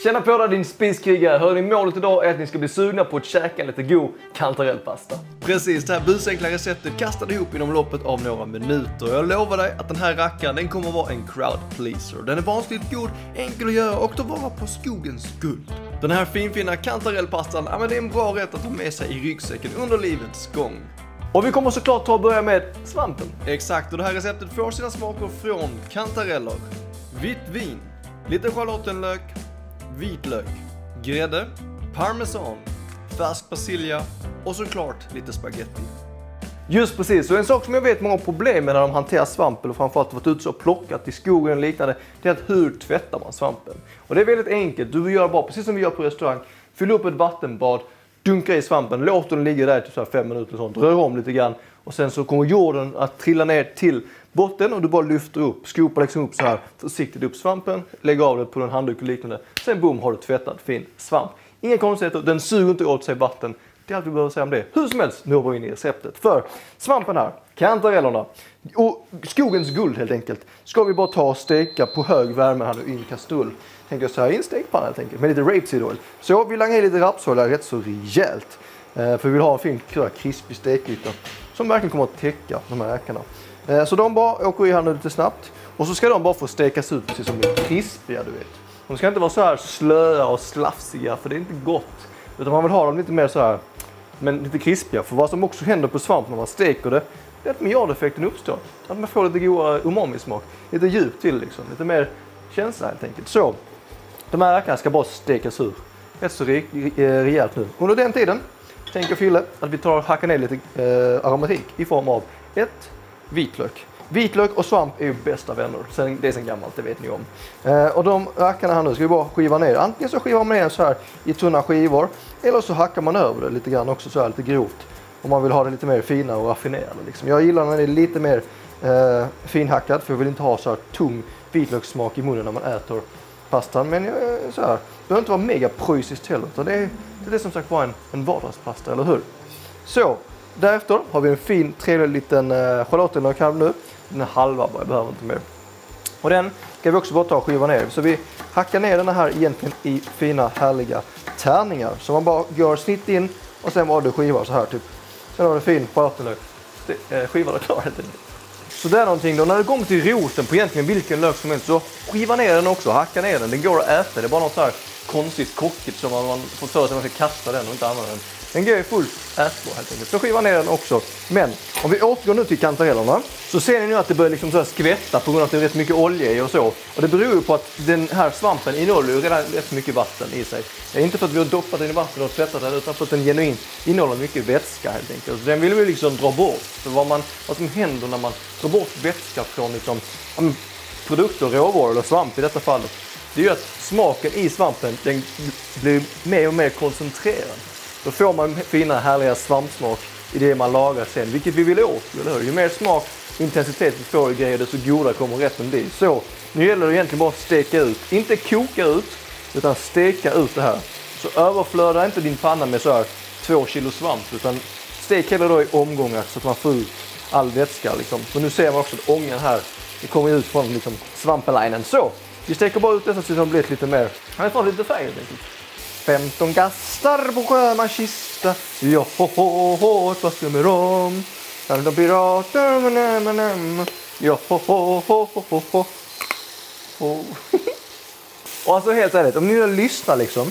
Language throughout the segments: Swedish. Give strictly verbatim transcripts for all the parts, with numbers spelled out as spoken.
Känna på dig din spiskrigare. Hör ni, målet idag är att ni ska bli sugna på att käka lite god kantarellpasta. Precis, det här busenkla receptet kastade ihop inom loppet av några minuter. Jag lovar dig att den här rackaren, den kommer att vara en crowd pleaser. Den är vansinnigt god, enkel att göra och att vara på skogens guld. Den här finfina kantarellpastan, ja, men det är en bra rätt att ha med sig i ryggsäcken under livets gång. Och vi kommer såklart ta och börja med svampen. Exakt, och det här receptet får sina smaker från kantareller, vitt vin, lite schalottenlök, vitlök, grädde, parmesan, färsk persilja och såklart lite spaghetti. Just precis, och en sak som jag vet många har problem med när de hanterar svampen och framförallt varit ute och plockat i skogen och liknande, det är att hur tvättar man svampen? Och det är väldigt enkelt, du vill göra bara precis som vi gör på restaurang. Fyll upp ett vattenbad, dunka i svampen, låt den ligga där till så här fem minuter och sånt, rör om lite grann och sen så kommer jorden att trilla ner till botten och du bara lyfter upp, skopar liksom upp så här försiktigt upp svampen, lägger av det på en handduk och liknande. Sen boom, har du tvättat fin svamp. Inga konstigheter, den suger inte åt sig vatten. Det är allt vi behöver säga om det. Hur som helst, nu hoppar vi in i receptet. För svampen här, kantarellerna och skogens guld helt enkelt, ska vi bara ta och steka på hög värme här nu i en kastrull. Tänker jag så här i en stekpanna helt enkelt med lite rapeseed oil. Så vi langar i lite rapsolja rätt så rejält. För vi vill ha en fin krispig stekyta som verkligen kommer att täcka de här räkorna. Så de bara åker i här nu lite snabbt. Och så ska de bara få stekas ut precis som krispiga, du vet. De ska inte vara så här slöa och slafsiga, för det är inte gott. Utan man vill ha dem lite mer så här, men lite krispiga. För vad som också händer på svamp när man steker det, det är att miljardeffekten uppstår. Att man får lite godare umami-smak. Lite djup till liksom. Lite mer känsla helt enkelt. Så, de här räkorna ska bara stekas ur. Rätt så rejält nu. Under den tiden tänker Fille att vi tar och hackar ner lite eh, aromatik i form av ett vitlök. Vitlök och svamp är ju bästa vänner. Sen, det är sen gammalt, det vet ni om. Eh, och de rackarna här nu ska vi bara skiva ner. Antingen så skivar man ner så här i tunna skivor. Eller så hackar man över det lite grann också så här lite grovt. Om man vill ha det lite mer fina och raffinerade. Liksom. Jag gillar när det är lite mer eh, finhackat. För jag vill inte ha så här tung vitlökssmak i munnen när man äter pastan. Men jag, så här, det behöver inte vara mega pröjsiskt heller. Det är, det är som sagt bara en, en vardagspasta, eller hur? Så. Därefter har vi en fin, trevlig liten uh, schalottenlök här nu. Den är halva bara, jag behöver inte mer. Och den ska vi också bara ta och skiva ner. Så vi hackar ner den här egentligen i fina, härliga tärningar. Så man bara gör snitt in och sen var det skivar så här typ. Sen har du en fin schalottenlök. Skivar är klar helt enkelt. Så det är någonting då, när det kommer till roten på egentligen vilken lök som helst, så skiva ner den också, hacka ner den. Den går att äta, det är bara något så här konstigt kockigt som man, man får för sig att man ska kasta den och inte använda den. Den går ju fullt ätbar helt enkelt. Så skiva ner den också. Men om vi återgår nu till kantarellerna, så ser ni nu att det börjar liksom så här skvätta på grund av att det är rätt mycket olja i och så. Och det beror ju på att den här svampen innehåller ju redan rätt mycket vatten i sig. Det är inte för att vi har doppat den i vatten och tvättat den, utan för att den genuint innehåller mycket vätska helt enkelt. Så den vill vi liksom dra bort. För vad, man, vad som händer när man drar bort vätska från liksom, um, produkter, råvaror eller svamp i detta fallet, det är ju att smaken i svampen den blir mer och mer koncentrerad. Då får man fina härliga svampsmak i det man lagar sen, vilket vi vill åt, eller hur? Ju mer smak, intensitet vi får i grejer, desto godare kommer rätten bli. Så, nu gäller det egentligen bara att steka ut. Inte koka ut, utan steka ut det här. Så överflöda inte din panna med så här två kilo svamp, utan stek hela då i omgångar så att man får ut all vätska liksom. Så nu ser man också att ångan här, det kommer ut från liksom svampelinen. Så, vi steker bara ut det så att det blir lite mer, han får lite färg helt enkelt. femton gastar på sjömanskista. Ja, ho, ho, ho, vad ska med dem? femton pirater, manam, ja, ho, ho, ho, ho, ho, ho. Och alltså helt ärligt, om ni lyssnar liksom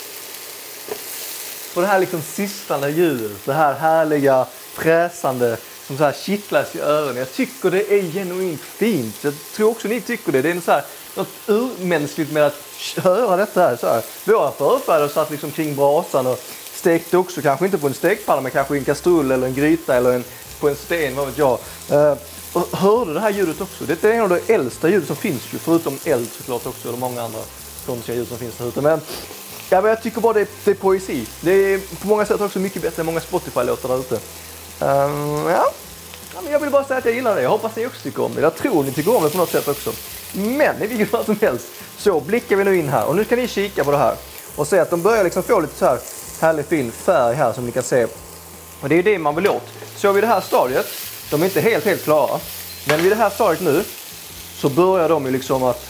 på det här liksom sistande ljudet, det här härliga, fräsande som så här kittlas i öronen. Jag tycker det är genuint fint. Jag tror också ni tycker det. Det är så här, något urmänskligt med att höra detta här. Så här. Våra förfäder satt liksom kring brasan och stekte också, kanske inte på en stekpanna, men kanske i en kastrull eller en gryta eller en, på en sten, vad vet jag. Uh, och hörde det här ljudet också. Det är en av de äldsta ljud som finns ju, förutom eld såklart också, och många andra konstiga ljud som finns där ute. Men, ja, men jag tycker bara det är, det är poesi. Det är på många sätt också mycket bättre än många Spotify-låtar där ute. Um, ja. Ja, men jag vill bara säga att jag gillar det. Jag hoppas ni också tycker om det. Jag tror ni tycker om det på något sätt också. Men i vilket fall som helst så blickar vi nu in här. Och nu ska ni kika på det här. Och se att de börjar liksom få lite så här härlig fin färg här som ni kan se. Och det är det man vill åt. Så vid det här stadiet, de är inte helt helt klara. Men vid det här stadiet nu så börjar de ju liksom att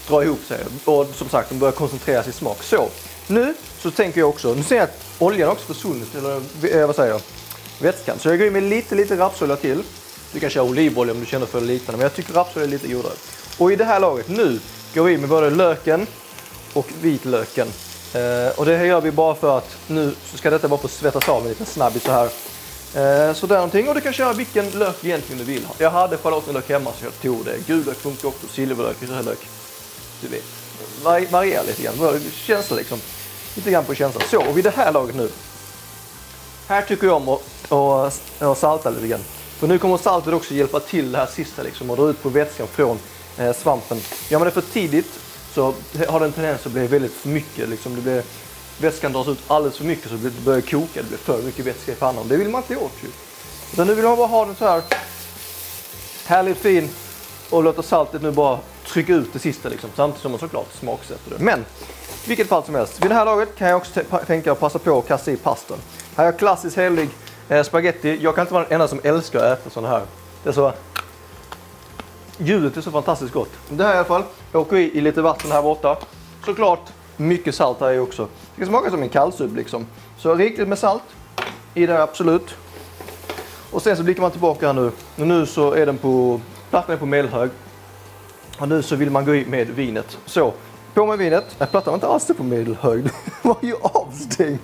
dra ihop sig. Och som sagt, de börjar koncentrera sig i smak. Så, nu så tänker jag också, nu ser jag att oljan också försvunnit, eller vad säger jag, vätskan. Så jag går in med lite, lite rapsolja till. Du kan köra olivolja om du känner för det liknande, men jag tycker rapsolja är lite godare. Och i det här laget, nu går vi med både löken och vitlöken. Eh, och det här gör vi bara för att nu så ska detta bara få svettas av en liten snabbis så här. Eh, så där någonting, och du kan köra vilken lök egentligen du vill ha. Jag hade schalottenlök hemma så jag tog det. Gulök funkar också, silverlök, rödlök. Du vet, Var, varierar lite grann. Känsla liksom. Lite grann på känsla. Så, och vid det här laget nu. Här tycker jag om att, att, att salta lite grann. För nu kommer saltet också hjälpa till det här sista liksom. Och dra ut på vätskan från eh, svampen. Gör man det för tidigt så har det en tendens att bli väldigt för mycket. Liksom. Det blir, vätskan dras ut alldeles för mycket så det börjar koka. Det blir för mycket vätska i pannan. Det vill man inte åt ju. Utan nu vill man bara ha den så här härligt fin. Och låta saltet nu bara trycka ut det sista liksom. Samtidigt som man såklart smaksätter det. Men vilket fall som helst. Vid det här laget kan jag också tänka att passa på att kasta i pastan. Här har jag klassisk helig eh, spaghetti. Jag kan inte vara den enda som älskar att äta sådana här. Det är så... Ljudet är så fantastiskt gott. Det här i alla fall. Jag åker i, i lite vatten här borta. Såklart mycket salt här också. Det ska smaka som en kallsup liksom. Så riktigt med salt. I det här absolut. Och sen så blickar man tillbaka här nu. Och nu så är den på... Plattan är på medelhög. Och nu så vill man gå i med vinet. Så, på med vinet. Nej, plattan var inte alls på medelhög. Det var ju avstängd.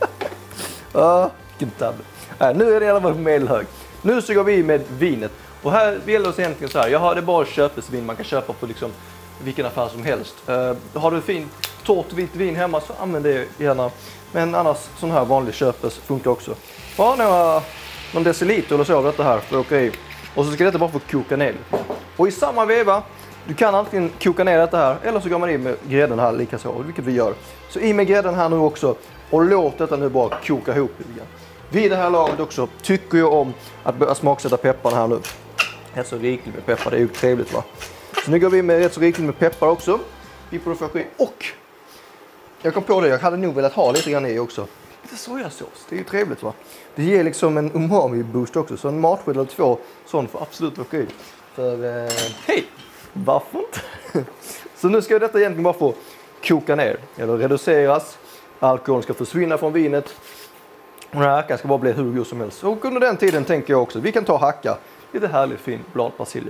uh, Nej, nu är det i alla fall på medelhög. Nu så går vi med vinet. Och här vill det egentligen så här. Jag har det bara köpesvin. Man kan köpa på liksom vilken affär som helst. Uh, har du fint torrt vitt vin hemma så använd det gärna. Men annars sån här vanlig köpes funkar också. Bara några, någon deciliter eller så av detta här för att åka i. Och så ska detta bara få koka ner. Och i samma veva, du kan antingen koka ner detta här eller så går man in med grädden här lika så, vilket vi gör. Så i med grädden här nu också och låt detta nu bara koka ihop lite grann. Vid det här laget också tycker jag om att börja smaksätta pepparna här nu. Rätt så rikligt med peppar, det är ju trevligt va. Så nu går vi med rätt så rikligt med peppar också. Vi får få i och jag kom på det, jag hade nog velat ha lite grann i också. Lite sojasås, det är ju trevligt va. Det ger liksom en umami-boost också. Så en matsked eller två sån får absolut åka i. För, eh, hej! Varför inte? Så nu ska detta egentligen bara få koka ner. Eller reduceras. Alkoholen ska försvinna från vinet. Och den här hackan ska bara bli hur god som helst. Och under den tiden tänker jag också. Vi kan ta hacka. Lite härligt fin bladpersilja.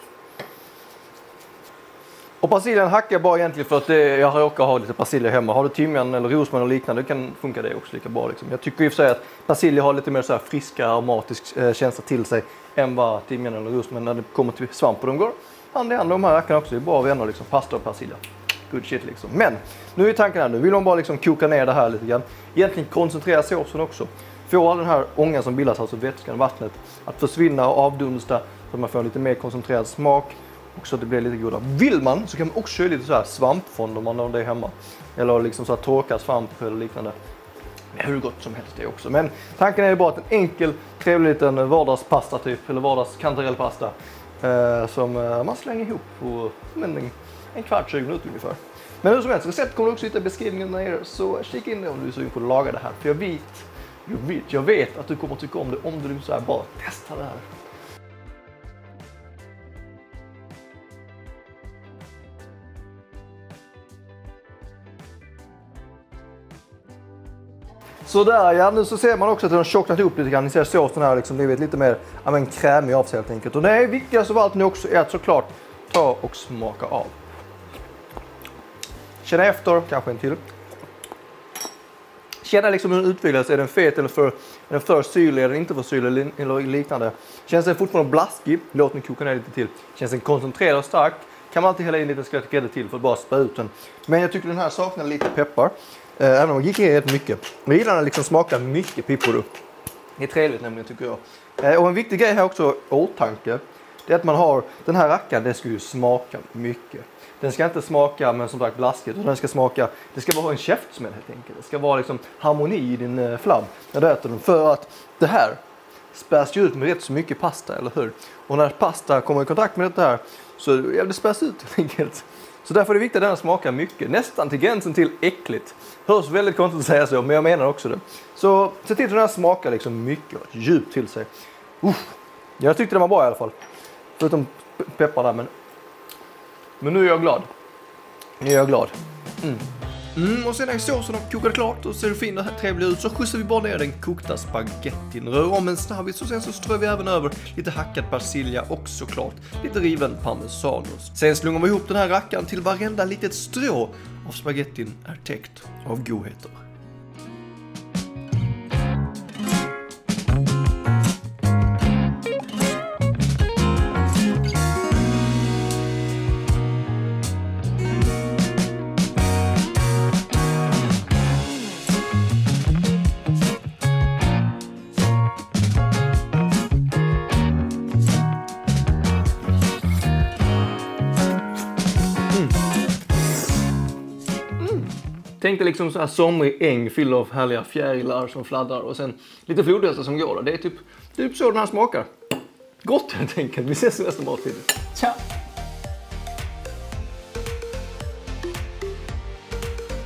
Och persiljan hackar jag bara egentligen för att det, jag råkar ha lite persilja hemma. Har du timjan eller rosmarin och liknande, det kan funka det också lika bra. Liksom. Jag tycker i och för sig att persilja har lite mer så här friska aromatisk eh, känsla till sig än vad timjan eller rosmarin när det kommer till svamp. Och de går hand i hand de här hackarna också. Det är bra vänner liksom, pasta och persilja. Good shit liksom. Men nu är tanken här nu. Vill de bara liksom koka ner det här lite grann. Egentligen koncentrera såsen också. Få all den här ångan som bildas, alltså vätskan, vattnet, att försvinna och avdunsta så att man får lite mer koncentrerad smak. Och så att det blir lite godare. Vill man så kan man också köra lite så här svampfond om man har det hemma. Eller liksom så här torkad svamp eller liknande. Hur gott som helst det också. Men tanken är ju bara att en enkel, trevlig liten vardagspasta typ. Eller vardagskantarellpasta. Eh, som eh, man slänger ihop på en, en kvart, tjugo minuter ungefär. Men hur som helst, recept kommer också hitta i beskrivningen nere. Så kika in det om du är sugen på att laga det här. För jag vet, jag vet, jag vet att du kommer tycka om det om du så här bara testar det här. Så där ja, nu så ser man också att den har tjocknat ihop lite grann. Ni ser såsen här liksom blivit lite mer ja, men krämig av sig helt enkelt. Och det är viktigast av allt nu också är att såklart ta och smaka av. Känna efter, kanske en till. Känna liksom hur den utvecklas. Är den fet eller för, är den för syrlig eller inte för syrlig eller liknande. Känns den fortfarande blaskig, låt den koka ner lite till. Känns den koncentrerad och stark, kan man alltid hälla in lite skvätt grädde till för att bara spä ut den. Men jag tycker den här saknar lite peppar. Även om man gick i rätt mycket. Jag gillar den liksom smakar mycket pippor. Det är trevligt nämligen tycker jag. Och en viktig grej här också, åtanke. Det är att man har, den här rackaren, den ska ju smaka mycket. Den ska inte smaka men som sagt blaskigt. Utan den ska smaka, det ska vara en käftsmäll helt enkelt. Det ska vara liksom harmoni i din flam när du äter den. För att det här spärs ju ut med rätt så mycket pasta, eller hur? Och när pasta kommer i kontakt med det här så ja, det spärs ut helt enkelt. Så därför är det viktigt att den smakar mycket. Nästan till gränsen till äckligt. Hörs väldigt konstigt att säga så, men jag menar också det. Så se till att den här smakar liksom mycket djupt till sig. Uff. Jag tyckte den var bra i alla fall. Förutom pepparna, men... Men nu är jag glad. Nu är jag glad. Mm. Mm, och sen när såsen har kokat klart och ser fin och trevlig ut så skjutsar vi bara ner den kokta spagettin. Rör om en snabbis och sen så strör vi även över lite hackad persilja och såklart lite riven parmesanost. Sen slungar vi ihop den här rackaren till varenda litet strå av spagettin är täckt av godheter. Tänk dig liksom så här somrig äng fylld av härliga fjärilar som fladdrar och sen lite flodhästar som går där. Det är typ, typ så den här smakar. Gott helt enkelt. Vi ses i nästa måltid. Ciao!